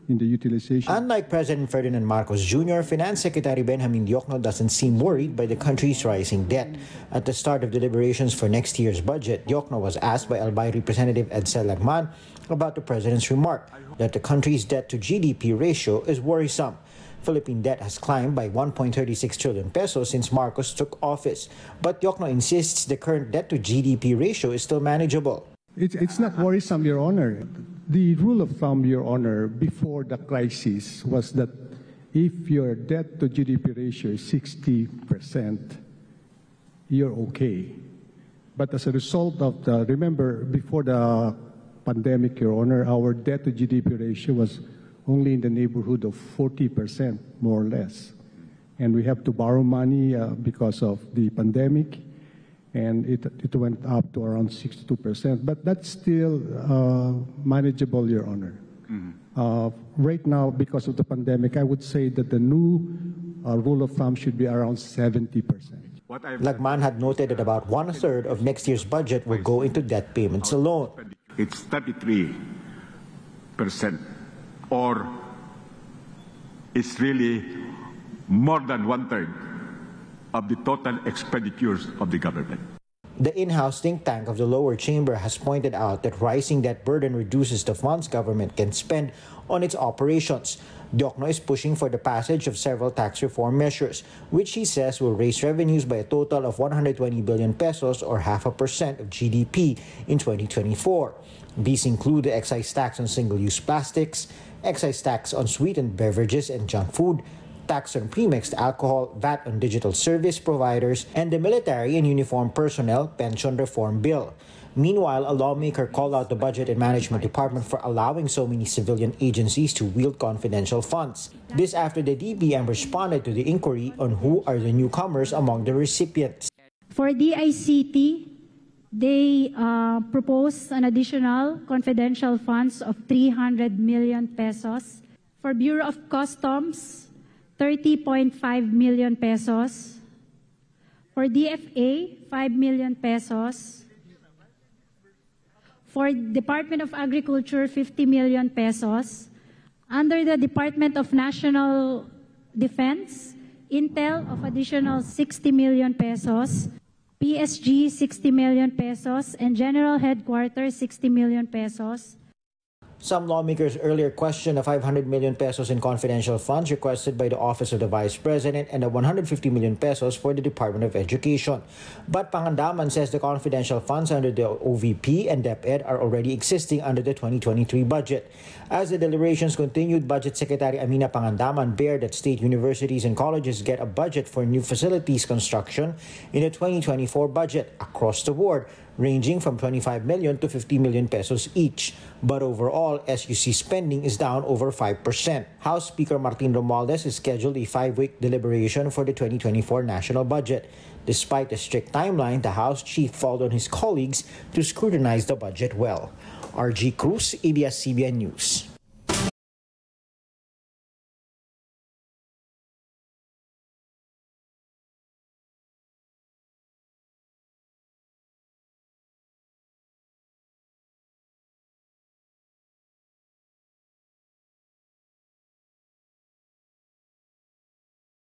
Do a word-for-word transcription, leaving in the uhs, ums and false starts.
in the utilization. Unlike President Ferdinand Marcos Junior, Finance Secretary Benjamin Diokno doesn't seem worried by the country's rising debt. At the start of deliberations for next year's budget, Diokno was asked by Albay Representative Edsel Lagman about the president's remark that the country's debt to G D P ratio is worrisome. Philippine debt has climbed by one point three six trillion pesos since Marcos took office. But Diokno insists the current debt to G D P ratio is still manageable. It's, it's not worrisome, Your Honor. The rule of thumb, Your Honor, before the crisis was that if your debt to G D P ratio is sixty percent, you're okay. But as a result of the, remember, before the pandemic, Your Honor, our debt to G D P ratio was only in the neighborhood of forty percent, more or less. And we have to borrow money uh, because of the pandemic, and it, it went up to around sixty-two percent. But that's still uh, manageable, Your Honor. Mm-hmm. uh, right now, because of the pandemic, I would say that the new uh, rule of thumb should be around seventy percent. Lagman had noted that about one-third of next year's budget will go into debt payments alone. It's thirty-three percent, or it's really more than one-third of the total expenditures of the government. The in-house think tank of the lower chamber has pointed out that rising debt burden reduces the funds government can spend on its operations. Diokno is pushing for the passage of several tax reform measures, which he says will raise revenues by a total of one hundred twenty billion pesos or half a percent of G D P in twenty twenty-four. These include the excise tax on single-use plastics, excise tax on sweetened beverages and junk food, tax on premixed alcohol, V A T on digital service providers, and the military and uniformed personnel pension reform bill. Meanwhile, a lawmaker called out the Budget and Management Department for allowing so many civilian agencies to wield confidential funds. This after the D B M responded to the inquiry on who are the newcomers among the recipients. For D I C T, they uh, proposed an additional confidential funds of three hundred million pesos. For Bureau of Customs, thirty point five million pesos. For D F A, five million pesos. For Department of Agriculture, fifty million pesos. Under the Department of National Defense, Intel of additional sixty million pesos. P S G, sixty million pesos. And General Headquarters, sixty million pesos. Some lawmakers earlier questioned the five hundred million pesos in confidential funds requested by the Office of the Vice President and the one hundred fifty million pesos for the Department of Education. But Pangandaman says the confidential funds under the O V P and DepEd are already existing under the twenty twenty-three budget. As the deliberations continued, Budget Secretary Amina Pangandaman bared that state universities and colleges get a budget for new facilities construction in the twenty twenty-four budget across the board, ranging from twenty-five million to fifty million pesos each. But overall, S U C spending is down over five percent. House Speaker Martin Romualdez has scheduled a five-week deliberation for the twenty twenty-four national budget. Despite the strict timeline, the House Chief called on his colleagues to scrutinize the budget well. R G Cruz, A B S C B N News.